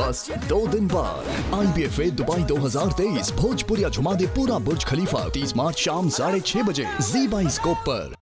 बस 2 दिन बाद IBFA Dubai 2023 Bhojpuri झुमा दे पूरा बुर्ज खलीफा 30 मार्च शाम 6:30 बजे Biskope पर।